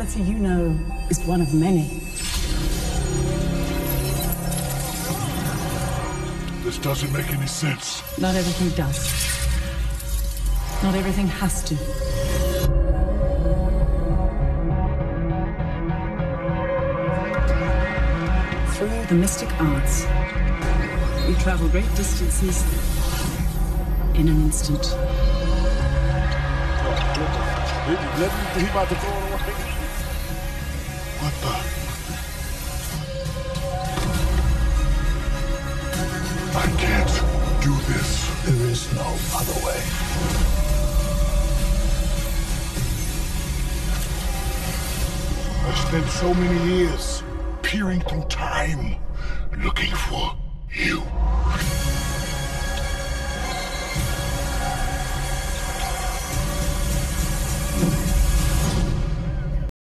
reality you know is one of many. This doesn't make any sense. Not everything does. Not everything has to. Through the mystic arts, we travel great distances in an instant. He about to throw it away. What the? I can't do this. There is no other way. I spent so many years peering through time, looking for you.